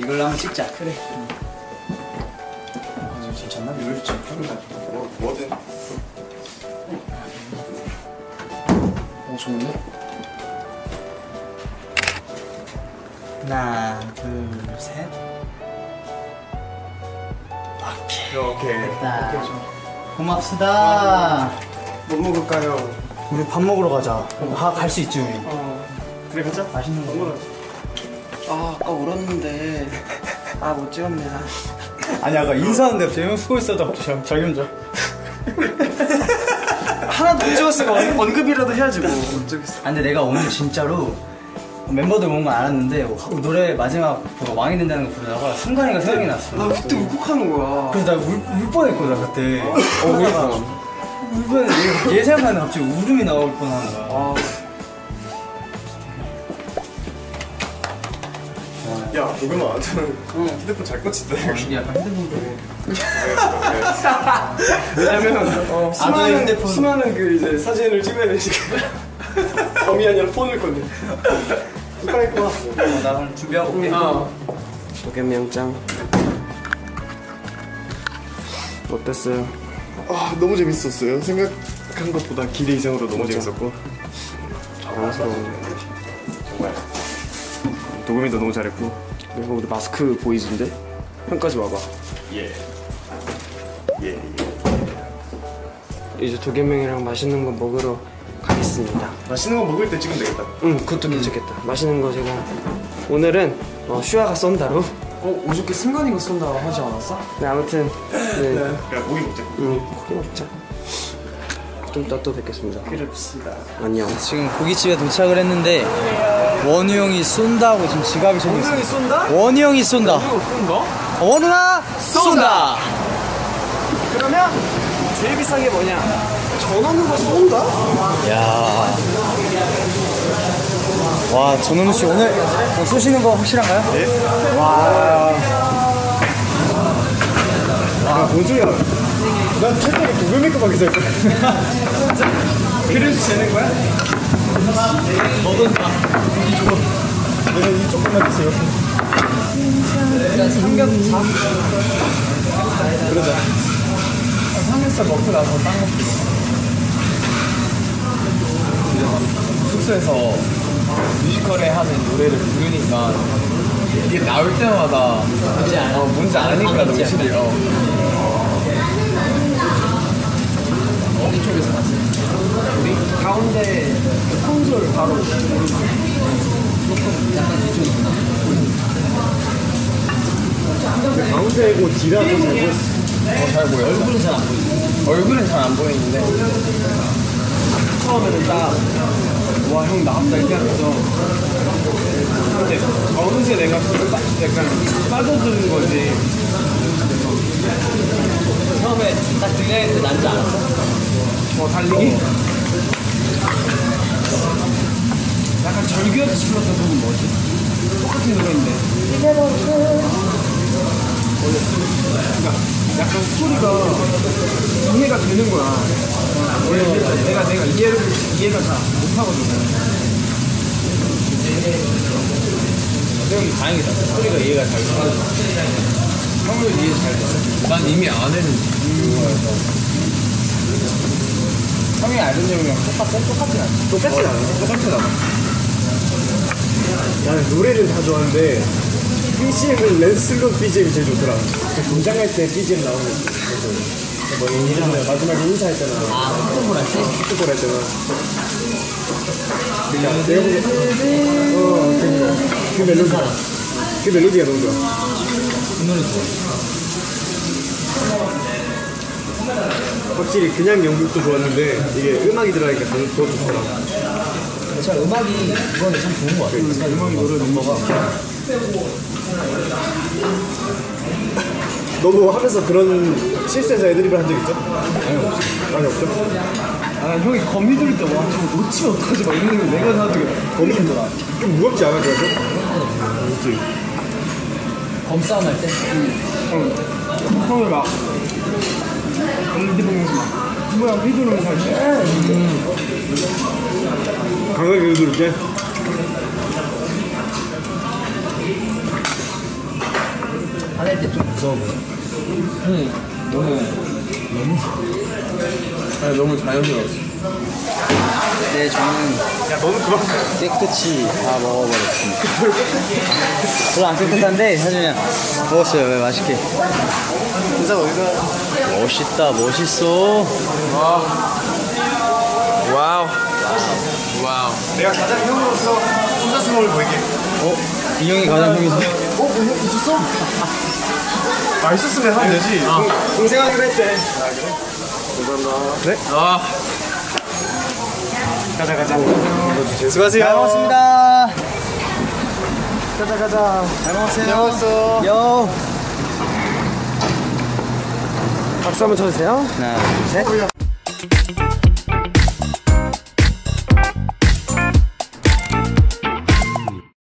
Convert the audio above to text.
이걸로 한번 찍자. 그래. 괜찮나? 이걸 좀 뭐든. 좋네. 하나, 둘, 셋. 오케이. 됐다. 고맙습니다. 뭐 먹을까요? 우리 밥 먹으러 가자. 갈 수 있지 우리. 그래 가자. 맛있는 거 먹으러. 아까 울었는데 못 찍었네. 아니 아까 인사하는데 재영 쓰고 있어도 자기 혼자. 하나도 못 찍었으니까 언급이라도 해야지 뭐. 근데 내가 오늘 진짜로 멤버들 온 건 알았는데 노래 마지막 왕이 된다는 거 부르다가 순간이가 생각이 났어. 나 그때 울컥하는 거야. 그래서 나 울 뻔했거든 그때. 울 뻔했는데 얘 생각하는데 갑자기 울음이 나올 뻔한 거야. 야, 도겸아, 저는 휴대폰 잘 꽂혔다. 약간 핸드폰으로. 왜냐면 수많은 그 이제 사진을 찍어야 되니까. 점이 아니라 폰을 건데. 헷갈릴거야. 나 그럼 준비하고 올게. 도겸명장. 어땠어요? 너무 재밌었어요. 생각한 것보다 기대 이상으로 너무 재밌었고 자랑스러운. 정말 도겸이도 너무 잘했고. 그리고 우리 마스크 보이즈인데? 형까지 와봐. 예. 이제 도겸명이랑 맛있는 거 먹으러 가겠습니다. 맛있는 거 먹을 때 찍으면 되겠다. 응, 그것도 괜찮겠다. 맛있는 거 제가 오늘은 슈아가 쏜다로. 어저께 승관이가 쏜다 하지 않았어? 네, 아무튼 네. 야, 고기 먹자. 응, 고기 먹자. 좀 이따 또 뵙겠습니다. 그럽시다. 안녕. 지금 고깃집에 도착을 했는데 원우 형이 쏜다고 지금 지갑이 적혀 있어. 원우 형이 쏜다? 원우 형이 쏜다. 원우가 쏜다. 그러면 제일 비싼 게 뭐냐? 전원우가 쏜다? 야. 와, 전원우 씨 오늘 쏘시는 거 확실한가요? 네. 와. 뭔 소리야? 난 최근에 도겸이급하게 살 거야. 그래서 재는 거야? 너도 봐. 얘는 이쪽만 주세요. 일단 삼겹살. 그러자. 삼겹살 먹고 나서 딴 거. 숙소에서 뮤지컬에 하는 노래를 부르니까 이게 나올 때마다 뭔지 아니까 너무 신기해요. 어디 쪽에서 났어요? 우리 가운데 콘솔 바로 약간 이쪽이구나. 가운데고 뒤라도 잘 보였어. 잘 보여. 얼굴은 잘 안 보이지. 얼굴은 잘 안 보이는데 처음에는 딱 와 형 나왔다 이렇게 하면서 근데 어느새 내가 약간 빠져드는 거지. 처음에 딱 등장했을 때 난지 알았어. 달리기? 약간 절규에서 불렀던 곡은 뭐지? 똑같은 노래인데 그러니까 약간 스토리가 이해가 되는 거야. 원래 내가 이해가 잘 못하거든. 형 다행이다. 스토리가 이해가 잘 돼. 형은 이해 잘 돼. 난 이미 안 했는데 거여서. 형이 알던 내용이랑 똑같진 않지? 똑같진 않아. 똑같진 않아. 나는 노래를 다 좋아하는데 BGM은 랜슬롯 BGM이 제일 좋더라. 등장할 때 BGM 나오는 거. 뭐 예전에 마지막에 인사했잖아. 풋볼 할 때? 풋볼 할 때나. 그러니까 내가 보기엔 그 멜로디. 그 멜로디가 너무 좋아. 그 노래 좋아. 확실히 그냥 연극도 좋았는데 이게 음악이 들어가니까 더 좋더라. 참 음악이 그거는 참 좋은 거 같아. 음악이 노래는 거가. 너도 하면서 그런 실수해서 애드립을 한 적 있어? 아니 없죠? 형이 거미 들을 때 와 저거 놓치면 어떡하지 막 이러는 거 내가 사도 거미 힘들어. 좀 무겁지 않아 그래서? 그렇지. 검싸움 할 때? 형이 막 거미 보면서 막 뭐야 휘두르면서 할 때. 강하게 누를게. 너무 자연스러웠어. 네, 저는 야 너는 그만. 깨끗이 다 먹어버렸습니다. 별로 안 깨끗한데 사실 그냥 먹었어요. 왜 맛있게. 인사 어디서? 멋있다, 멋있어. 와우. 와우. 내가 가장 형으로서 혼자스러움을 보이게. 이 형이 가장 형이지. 형 있었어? 아 있었으면 하면 되지. 동생 하기로 했대. 아 그래? 감사합니다. 그래? 가자. 수고하세요. 잘 먹었습니다. 가자. 잘 먹었어요. 잘 먹었어. 요. 박수 한번 쳐주세요. 하나, 둘, 셋.